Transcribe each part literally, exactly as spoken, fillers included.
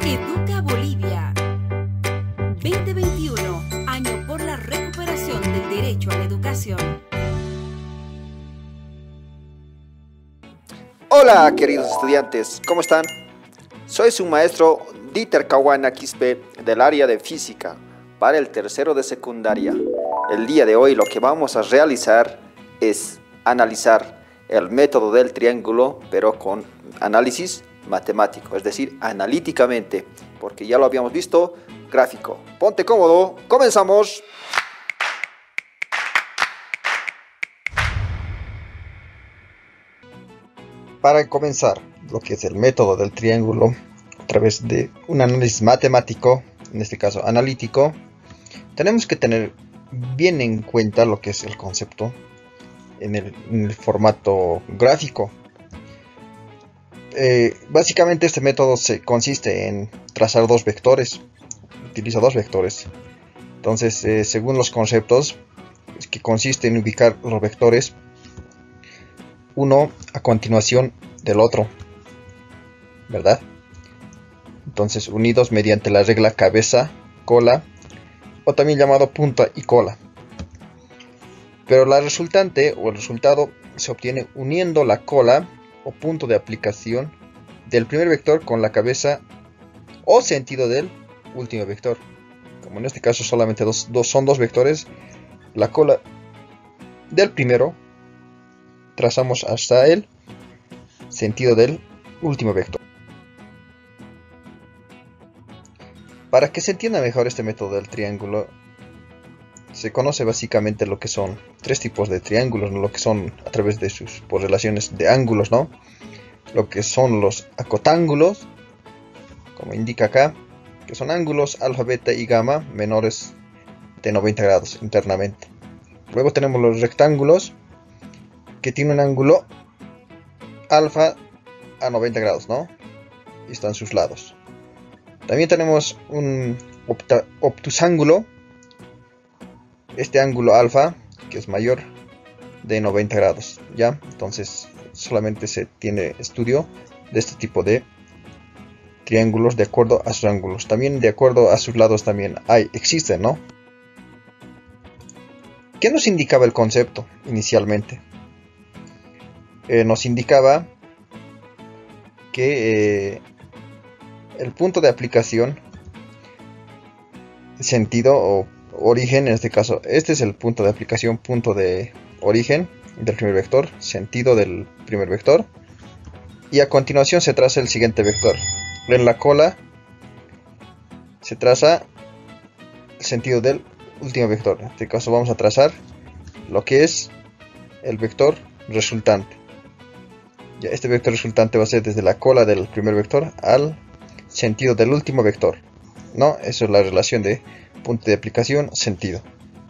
Educa Bolivia. veinte veintiuno, año por la recuperación del derecho a la educación. Hola queridos estudiantes, ¿cómo están? Soy su maestro Dieter Cahuana Quispe del área de física para el tercero de secundaria. El día de hoy lo que vamos a realizar es analizar el método del triángulo, pero con análisis matemático, es decir, analíticamente, porque ya lo habíamos visto, gráfico. Ponte cómodo, comenzamos. Para comenzar lo que es el método del triángulo a través de un análisis matemático, en este caso analítico, tenemos que tener bien en cuenta lo que es el concepto en el, en el formato gráfico. Eh, básicamente este método se consiste en trazar dos vectores, utiliza dos vectores. Entonces, eh, según los conceptos, es que consiste en ubicar los vectores uno a continuación del otro, ¿verdad? Entonces, unidos mediante la regla cabeza, cola, o también llamado punta y cola. Pero la resultante o el resultado se obtiene uniendo la cola o punto de aplicación del primer vector con la cabeza o sentido del último vector. Como en este caso solamente dos, dos, son dos vectores, la cola del primero trazamos hasta el sentido del último vector. Para que se entienda mejor este método del triángulo, se conoce básicamente lo que son tres tipos de triángulos, ¿no? Lo que son a través de sus por relaciones de ángulos, ¿no? Lo que son los acotángulos, como indica acá, que son ángulos alfa, beta y gamma menores de noventa grados internamente. Luego tenemos los rectángulos, que tienen un ángulo alfa a noventa grados, ¿no? Y están sus lados. También tenemos un obtusángulo, este ángulo alfa, que es mayor de noventa grados, ¿ya? Entonces solamente se tiene estudio de este tipo de triángulos de acuerdo a sus ángulos. También de acuerdo a sus lados también hay, existen, ¿no? ¿Qué nos indicaba el concepto inicialmente? Eh, nos indicaba que eh, el punto de aplicación, sentido o origen, en este caso, este es el punto de aplicación, punto de origen del primer vector, sentido del primer vector, y a continuación se traza el siguiente vector. En la cola se traza el sentido del último vector. En este caso vamos a trazar lo que es el vector resultante. Ya este vector resultante va a ser desde la cola del primer vector al sentido del último vector, ¿no? Eso es la relación de punto de aplicación, sentido.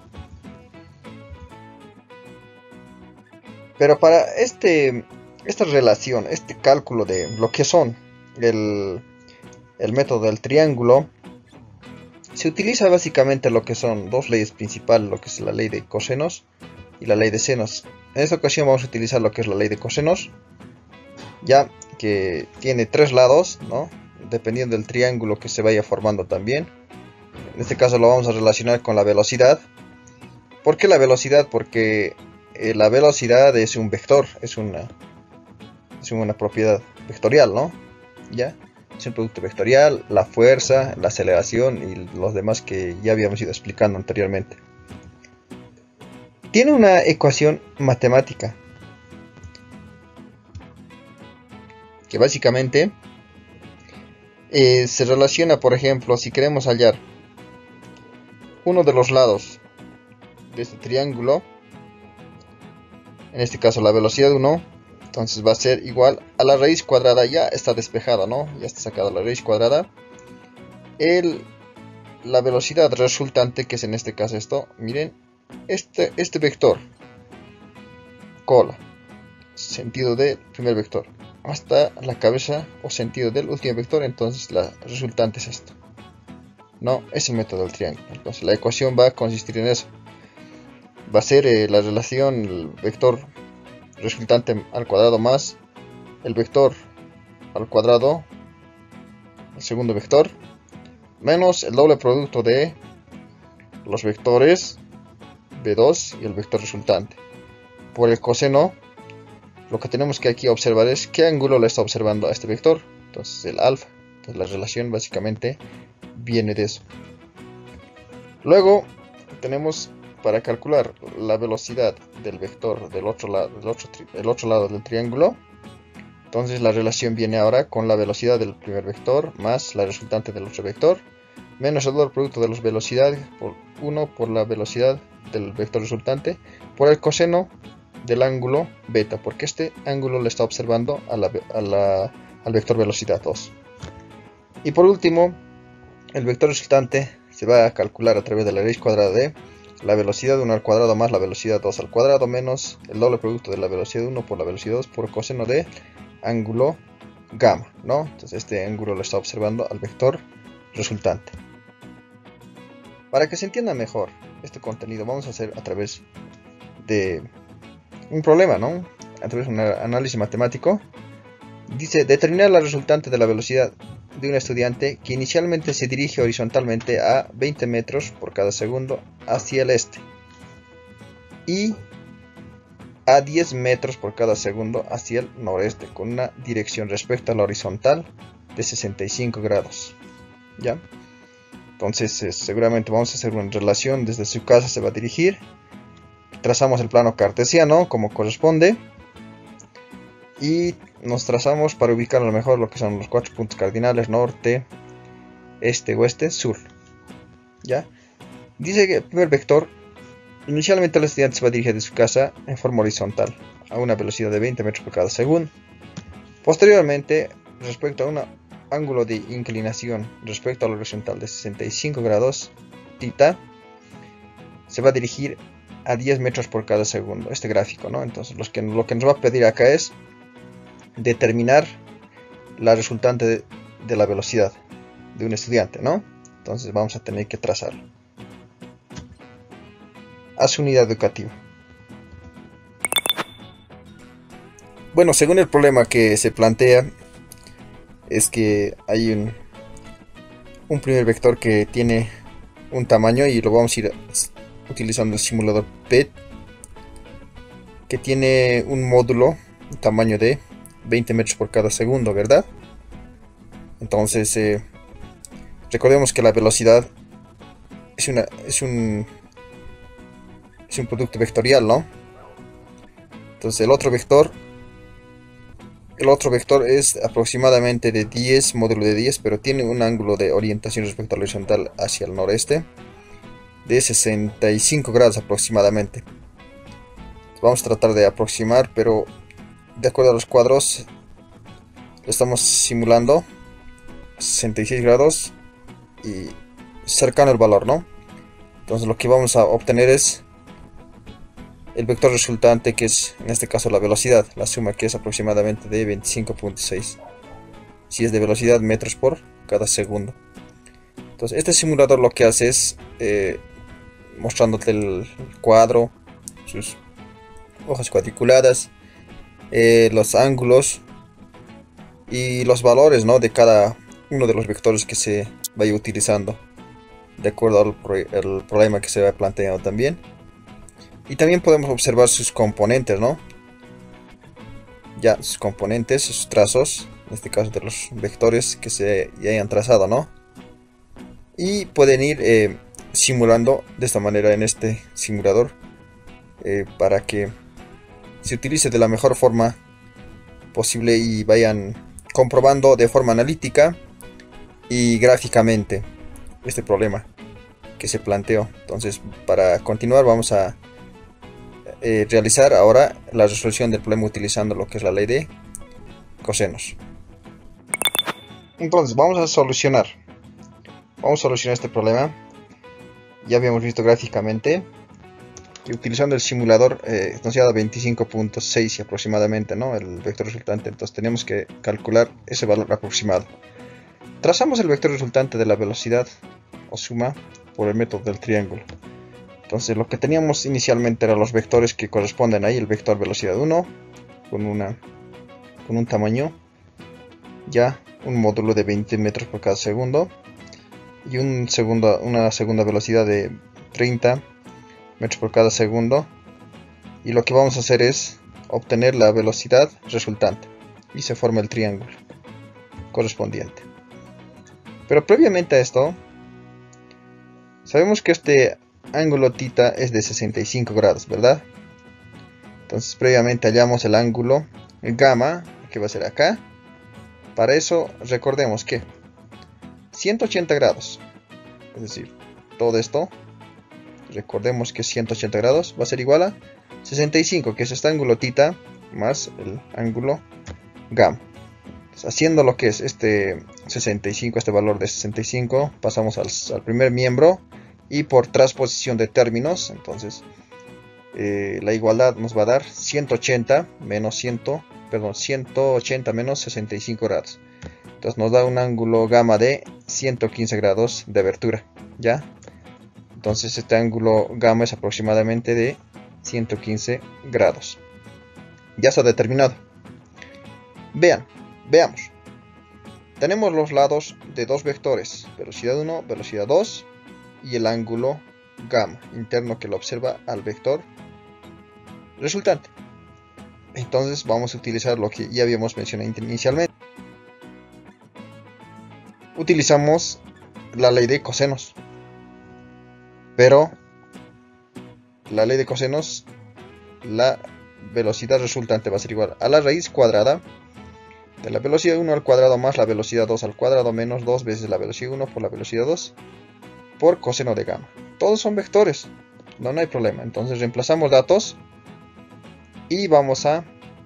Pero para este, esta relación, este cálculo de lo que son el, el método del triángulo, se utiliza básicamente lo que son dos leyes principales, lo que es la ley de cosenos y la ley de senos. En esta ocasión vamos a utilizar lo que es la ley de cosenos, ya que tiene tres lados, ¿no? Dependiendo del triángulo que se vaya formando también. En este caso lo vamos a relacionar con la velocidad. ¿Por qué la velocidad? Porque eh, la velocidad es un vector, es una, es una propiedad vectorial, ¿no? ¿Ya? Es un producto vectorial, la fuerza, la aceleración y los demás que ya habíamos ido explicando anteriormente. Tiene una ecuación matemática que básicamente eh, se relaciona, por ejemplo, si queremos hallar uno de los lados de este triángulo, en este caso la velocidad uno, entonces va a ser igual a la raíz cuadrada, ya está despejada, ¿no? Ya está sacada la raíz cuadrada, el, la velocidad resultante, que es en este caso esto, miren, este, este vector, cola, sentido del primer vector, hasta la cabeza o sentido del último vector, entonces la resultante es esto. No, es el método del triángulo. Entonces la ecuación va a consistir en eso. Va a ser eh, la relación el vector resultante al cuadrado más el vector al cuadrado el segundo vector, menos el doble producto de los vectores B dos y el vector resultante. Por el coseno, lo que tenemos que aquí observar es qué ángulo le está observando a este vector. Entonces el alfa. Entonces la relación básicamente viene de eso. Luego tenemos para calcular la velocidad del vector del otro lado del otro, el otro lado del triángulo. Entonces la relación viene ahora con la velocidad del primer vector más la resultante del otro vector, menos el doble producto de las velocidades por uno por la velocidad del vector resultante por el coseno del ángulo beta, porque este ángulo le está observando a la, a la, al vector velocidad dos. Y por último, el vector resultante se va a calcular a través de la raíz cuadrada de la velocidad uno al cuadrado más la velocidad dos al cuadrado menos el doble producto de la velocidad uno por la velocidad dos por coseno de ángulo gamma, ¿no? Entonces este ángulo lo está observando al vector resultante. Para que se entienda mejor este contenido, vamos a hacer a través de un problema, ¿no? A través de un análisis matemático. Dice, determinar la resultante de la velocidad de un estudiante que inicialmente se dirige horizontalmente a veinte metros por cada segundo hacia el este y a diez metros por cada segundo hacia el noreste, con una dirección respecto a la horizontal de sesenta y cinco grados. ¿Ya? Entonces eh, seguramente vamos a hacer una relación. Desde su casa se va a dirigir, trazamos el plano cartesiano como corresponde y nos trazamos para ubicar a lo mejor lo que son los cuatro puntos cardinales: norte, este, oeste, sur. ¿Ya? Dice que el primer vector, inicialmente el estudiante se va a dirigir de su casa en forma horizontal a una velocidad de veinte metros por cada segundo. Posteriormente, respecto a un ángulo de inclinación respecto a la horizontal de sesenta y cinco grados, θ, se va a dirigir a diez metros por cada segundo. Este gráfico, ¿no? Entonces los que, lo que nos va a pedir acá es determinar la resultante de, de la velocidad de un estudiante, ¿no? Entonces vamos a tener que trazarlo a su unidad educativa. Bueno, según el problema que se plantea, es que hay un, un primer vector que tiene un tamaño, y lo vamos a ir utilizando el simulador P E T, que tiene un módulo, un tamaño de veinte metros por cada segundo, ¿verdad? Entonces, eh, recordemos que la velocidad es, una, es, un, es un producto vectorial, ¿no? Entonces el otro vector El otro vector es aproximadamente de diez, módulo de diez, pero tiene un ángulo de orientación respecto a la horizontal hacia el noreste de sesenta y cinco grados aproximadamente. Vamos a tratar de aproximar, pero de acuerdo a los cuadros estamos simulando sesenta y seis grados y cercano al valor, ¿no? Entonces lo que vamos a obtener es el vector resultante, que es en este caso la velocidad, la suma, que es aproximadamente de veinticinco punto seis, si es de velocidad, metros por cada segundo. Entonces este simulador lo que hace es eh, mostrándote el cuadro, sus hojas cuadriculadas, eh, los ángulos y los valores, ¿no?, de cada uno de los vectores que se vaya utilizando de acuerdo al, pro al problema que se va planteando también. Y también podemos observar sus componentes, ¿no? Ya, sus componentes, sus trazos, en este caso de los vectores que se ya hayan trazado, ¿no? Y pueden ir eh, simulando de esta manera en este simulador eh, para que se utilice de la mejor forma posible y vayan comprobando de forma analítica y gráficamente este problema que se planteó. Entonces, para continuar vamos a Eh, realizar ahora la resolución del problema utilizando lo que es la ley de cosenos. Entonces vamos a solucionar vamos a solucionar este problema. Ya habíamos visto gráficamente que utilizando el simulador eh, nos da veinticinco punto seis aproximadamente, ¿no?, el vector resultante. Entonces tenemos que calcular ese valor aproximado. Trazamos el vector resultante de la velocidad o suma por el método del triángulo. Entonces lo que teníamos inicialmente eran los vectores que corresponden ahí, el vector velocidad uno con, una, con un tamaño, ya un módulo de veinte metros por cada segundo y un segundo, una segunda velocidad de treinta metros por cada segundo, y lo que vamos a hacer es obtener la velocidad resultante y se forma el triángulo correspondiente. Pero previamente a esto, sabemos que este ángulo θ es de sesenta y cinco grados, ¿verdad? Entonces previamente hallamos el ángulo gamma, que va a ser acá. Para eso recordemos que ciento ochenta grados, es decir, todo esto, recordemos que ciento ochenta grados va a ser igual a sesenta y cinco, que es este ángulo θ, más el ángulo gamma. Entonces, haciendo lo que es este sesenta y cinco, este valor de sesenta y cinco, pasamos al, al primer miembro, y por transposición de términos, entonces eh, la igualdad nos va a dar ciento ochenta menos cien, perdón, ciento ochenta menos sesenta y cinco grados. Entonces nos da un ángulo gamma de ciento quince grados de abertura, ¿ya? Entonces este ángulo gamma es aproximadamente de ciento quince grados. Ya está determinado. Vean, veamos. Tenemos los lados de dos vectores, velocidad uno, velocidad dos, y el ángulo gamma interno que lo observa al vector resultante. Entonces vamos a utilizar lo que ya habíamos mencionado inicialmente. Utilizamos la ley de cosenos, pero la ley de cosenos, la velocidad resultante va a ser igual a la raíz cuadrada de la velocidad uno al cuadrado más la velocidad dos al cuadrado menos dos veces la velocidad uno por la velocidad dos por coseno de gamma. Todos son vectores, no, no hay problema. Entonces reemplazamos datos y vamos a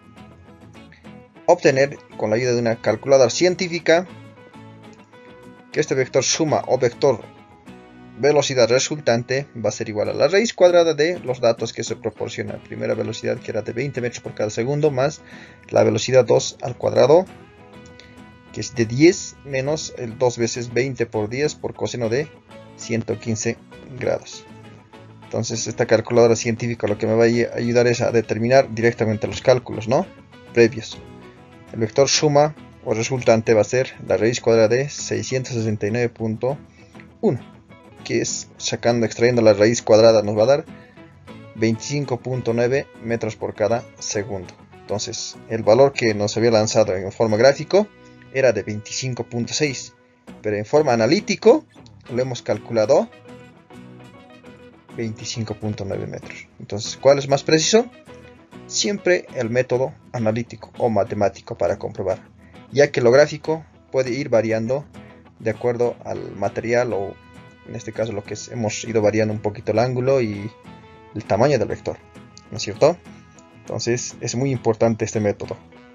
obtener con la ayuda de una calculadora científica que este vector suma o vector velocidad resultante va a ser igual a la raíz cuadrada de los datos que se proporciona. Primera velocidad, que era de veinte metros por cada segundo, más la velocidad dos al cuadrado, que es de diez, menos el dos veces veinte por diez por coseno de ciento quince grados. Entonces esta calculadora científica lo que me va a ayudar es a determinar directamente los cálculos, ¿no?, previos. El vector suma o resultante va a ser la raíz cuadrada de seiscientos sesenta y nueve punto uno, que es, sacando, extrayendo la raíz cuadrada, nos va a dar veinticinco punto nueve metros por cada segundo. Entonces el valor que nos había lanzado en forma gráfico era de veinticinco punto seis, pero en forma analítico lo hemos calculado veinticinco punto nueve metros. Entonces, ¿cuál es más preciso? Siempre el método analítico o matemático para comprobar, ya que lo gráfico puede ir variando de acuerdo al material, o en este caso lo que es, hemos ido variando un poquito el ángulo y el tamaño del vector, ¿no es cierto? Entonces es muy importante este método.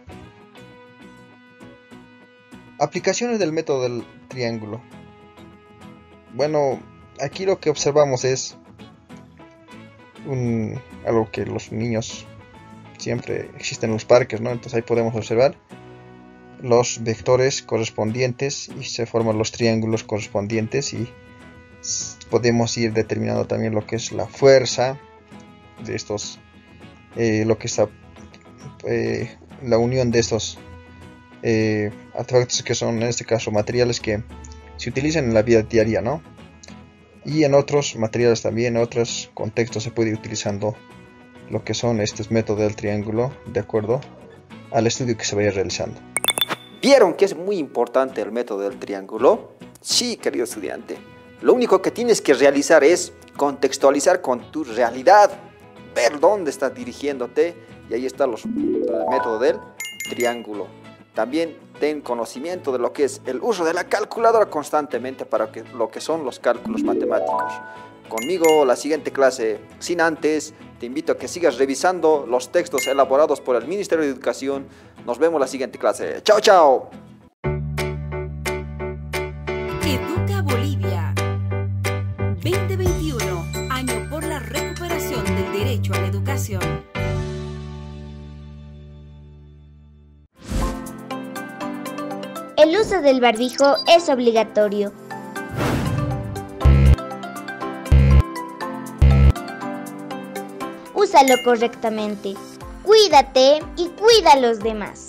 Aplicaciones del método del triángulo. Bueno, aquí lo que observamos es un, algo que los niños siempre existen en los parques, ¿no? Entonces ahí podemos observar los vectores correspondientes y se forman los triángulos correspondientes, y podemos ir determinando también lo que es la fuerza de estos, eh, lo que está, eh, la unión de estos eh, artefactos, que son en este caso materiales que se utilizan en la vida diaria, ¿no? Y en otros materiales también, en otros contextos se puede ir utilizando lo que son estos métodos del triángulo de acuerdo al estudio que se vaya realizando. ¿Vieron que es muy importante el método del triángulo? Sí, querido estudiante. Lo único que tienes que realizar es contextualizar con tu realidad, ver dónde estás dirigiéndote, y ahí está los, el método del triángulo. También ten conocimiento de lo que es el uso de la calculadora constantemente para que, lo que son los cálculos matemáticos. Conmigo la siguiente clase. Sin antes, te invito a que sigas revisando los textos elaborados por el Ministerio de Educación. Nos vemos la siguiente clase. ¡Chao, chao! Educa Bolivia veinte veintiuno, año por la recuperación del derecho a la educación. El uso del barbijo es obligatorio. Úsalo correctamente. Cuídate y cuida a los demás.